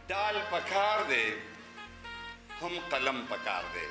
ډال پکار دی هم قلم پکار دی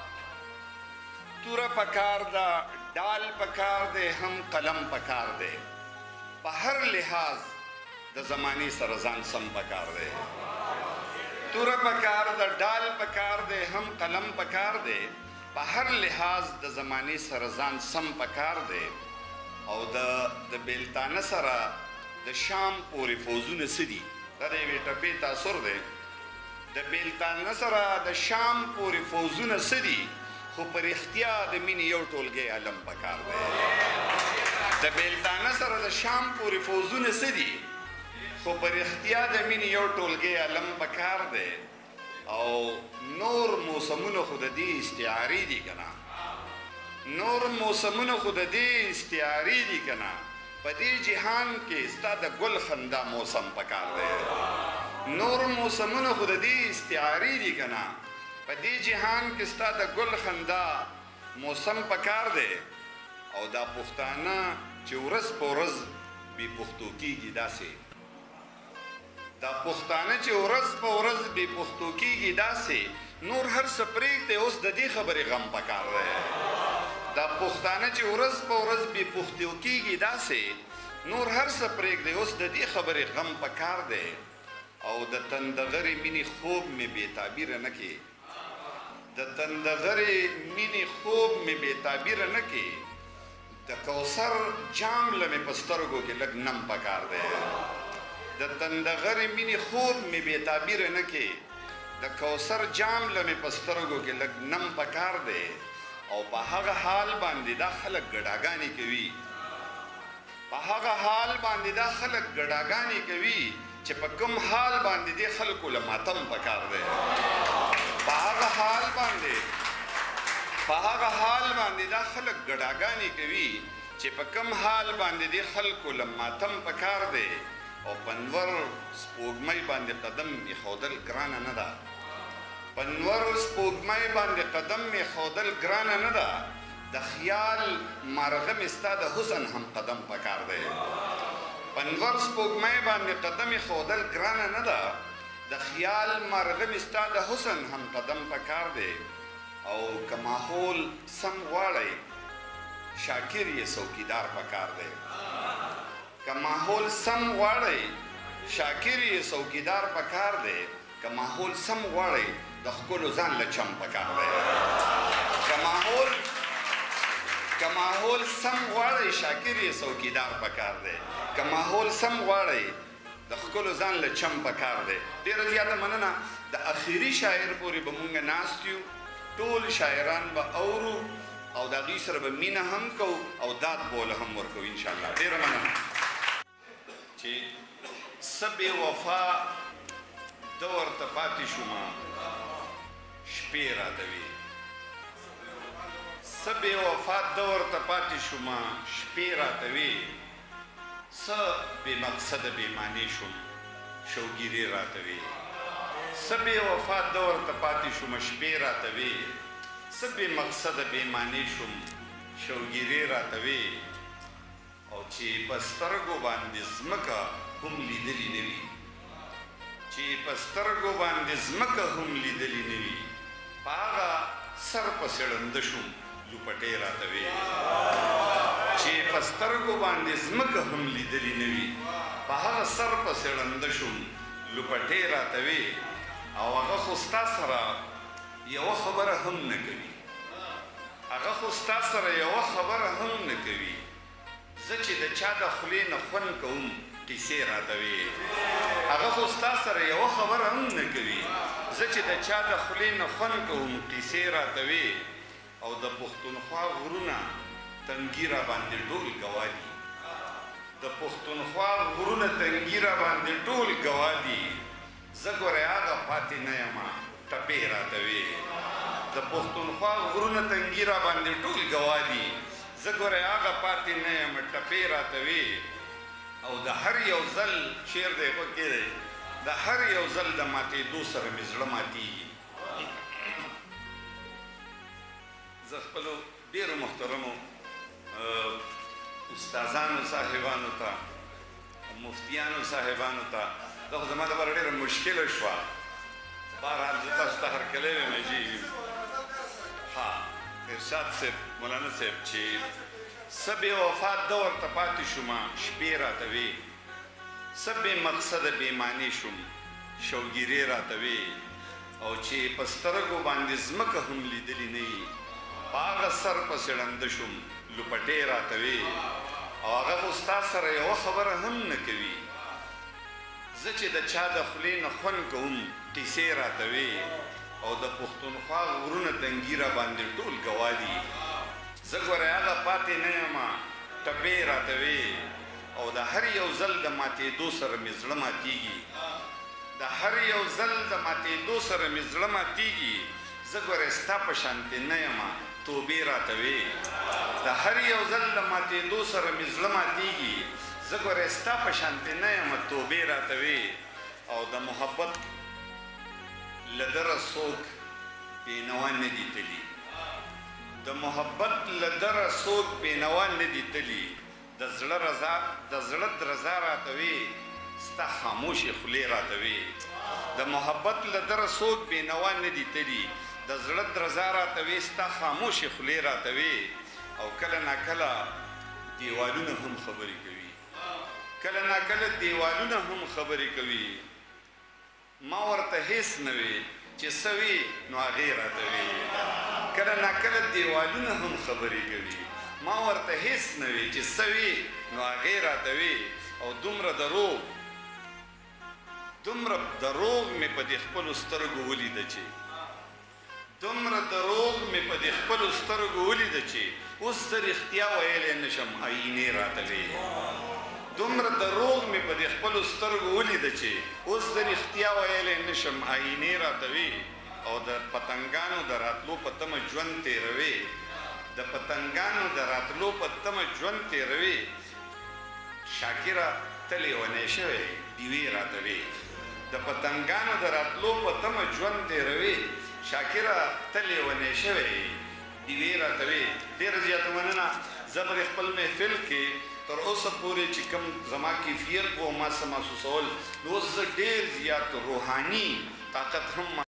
توره پکار ده ډال پکار دی هم قلم پکار دی په هر لحاظ د زمانې سره ځان سم پکار دی توره پکار ده ډال پکار دی هم قلم پکار دی په هر لحاظ د زمانې سره ځان سم پکار دی او د بیلتانه سره د شام پورې فوزونه څه دي دا د یوې ټپې تاثر دی د بیلتانه سره د شام پورې فوزونه څه دي خو په رښتیا د مینې یو ټولګی علم پکار دی د بیلتانه سره د شام پورې فوزونه څه دي خو په رښتیا د مینې یو ټولګی علم پکار دی او نور موسمونه خو د دې استعاري دي که نه نور موسمونه خو د دې استعاري دي که نه په دې جهان کې ستا د ګل خندا موسم پکار دی نور موسمونه خو د دې استعاري دي که نه په دې جهان کې ستا د ګل خندا موسم پکار دی او دا پښتانه چې ورځ په ورځ بې پښتو کېږي داسې دا پښتانه چې ورځ په ورځ بې پښتو کېږي داسې نور هر څه پرېږدی اوس د دې خبرې غم پکار دی دا پښتانه چې ورځ په ورځ بې پښتو کېږي داسې نور هر څه پرېږدی اوس د دې خبرې غم پکار دی او د تندغرې مینې خوب مې بې تعبیره نه کې د تندغرې مینې خوب مې بې تعبیره نه کې د کوثر جام له مې په سترګو کې لږ نم پکار دی د تندغرې مینې خوب مې بې تعبیره نه کې د کوثر جام له مې په سترګو کې لږ نم پکار دی او په هغه حال باندې دا خلک ګډاګانې کوي په هغه حال باندې دا خلک ګډاګانې کوي چې په کوم حال باندې دې خلکو له ماتم پکار دی په هغه حال باندې دا خلک ګډاګانې کوي چې په کوم حال باندې دې خلکو له ماتم پکار دی او پنور سپوږمۍ باندې قدم ایښودل ګرانه نه ده پنور سپوږمۍ باندې قدم ایښودل ګرانه نه ده د خیال مارغه مې ستا د حسن هم قدم پکار دی پنور سپوږمۍ باندې قدم ایښودل ګرانه نه ده د خیال مارغه مې ستا د حسن هم قدم پکار دی او که ماحول سم غواړئ شاکر یې څوکیدار پکار دی که ماحول سم غواړئ شاکر یې څوکیدار پکار دی که ماحول سم غواړئ د ښکلو ځان له چم پکار دی که ماحول سم غواړئ شاکر یې څوکیدار پکار دی که ماحول سم غواړئ د ښکلو ځان له چم پکار دی ډېره زیاته مننه د اخري شاعر پورې به مونږ ناست یو ټول شاعران به اورو او د هغوی سره به مینه هم کوو او داد به له هم ورکوو انشاءالله ډېره مننه چې څه بې وفا ده ورته پاتې شومه شپې راته وي څه بې وفا ده ورته پاتې شومه شپې راته وي څه بې مقصده بې معنې شوم شوګیرې راته وي څه بې وفا ده ورته پاتې شومه شپې راته وي څه بې مقصده بې معنې شوم شوګیرې راته وي او چې په سترګو باندې ځمکه هم لیدلې نه وي چې په سترګو باندې ځمکه هم لیدلې نه وي په هغه سر پسې ړنده شوم لوپټې راته وي چې په سترګو باندې ځمکه هم لیدلې نه وي په هغه سر پسې ړنده شوم لوپټې راته وي او هغه خو ستا سره یوه خبره هم نه کوي هغه خو ستا سره یوه خبره هم نه کوي زه چې د چا د خولې نه خوند کوم قیسې راته وي هغه خو ستا سره یوه خبره هم نه کوي زه چې د چا د خولې نه خوند کوم قیسې راته وي او د پښتونخوا غرونه تنګي را باندې ټول ګوا دي د پښتونخوا غرونه تنګي را باندې ټول ګوا دي زه ګورې هغه پاتې نه یمه ټپې راته وي د پښتونخوا غرونه تنګي را باندې ټول ګوا دي زه ګورې هغه پاتې نه یم ټپې راته وي او د هر یو ځل شعر دی پکې دی د هر یو ځل د ماتېدو سره مې زړه ماتېږي زه خپلو ډېرو محترمو استادانو صاحبانو ته مفتیانو صاحبانو ته دا خو زما لپاره ډېره مشکله شوه. بهرحال زه تاسو ته هرکلی وایم جي. ها ارشاد صاحب مولانا صاحب چې څه بې وفا ده ورته پاتې شومه شپې راته وې، څه بې مقصده بې معنې شوم شوګیرې راته وې، او چې په سترګو باندې ځمکه هم لیدلې نه وي په هغه سر پسې ړنده شوم لوپټې راته وې، او هغه خو ستا سره یوه خبره هم نه کوي. زه چې د چا د خولې نه خوند کوم قیسې راته وې، او د پښتونخوا غرونه تنګي را باندې ټول ګواه دي. زه ګورې هغه پاتې نه یم ټپې راته وې، او د هر یو ځل د ماتېدو سره مې زړه ماتېږي، د هر یو ځل د ماتېدو سره مې زړه ماتېږي. زه ګورې ستا په شانتې نه یم توبې راته وې، د هر یو ځل د ماتېدو سره مې زړه ماتېږي. زه ګورې ستا په شانتې نه یم توبې راته وې، او د محبت له دره څوک بېنوا نه دي تلي، د محبت له دره څوک بېنوا نه دي تلي. د زړه درزا راته وې، ستا خاموشې خولې راته وې. د محبت له دره څوک بېنوا نه دي تلي، د زړه درزا راته وې، ستا خاموشې خولې راته وې. او کله ناکله دیوالونه هم خبرې کوي، کله ناکله دیوالونه هم خبرې کوي. ما ورته هیڅ نه وي چې څه وي نو هغې راته وي، کله ناکله دیوالونه هم خبرې کوي. ما ورته هیڅ نه وي چې څه وي نو هغې راته وي. او دومره دروغ مې په دې خپلو سترګو ولیده چې دومره دروغ مې په دې خپلو سترګو ولیده چې اوس زه رښتیا ویلی نه شم آیینې راته وې. دومره دروغ مې په دې خپلو سترګو ولیده چې اوس زه رښتیا ویلی نه شم آیینې راته وې. او د پتنګانو د راتلو په تمه ژوند تېروې، د پتنګانو د راتلو په تمه ژوند تېروې. شاکره ته لیونی شوی ډیوې راته وې، د پتنګانو د راتلو په تمه ژوند تېروې. شاکره ته لیونی شوی ډیوې راته وې. ډېره زیاته مننه. زه به خپل محفل کې تر اوسه پورې چې کوم زما کیفیت و ما څه محسوسول، نو اوس زه ډېر زیات روحاني طاقت هم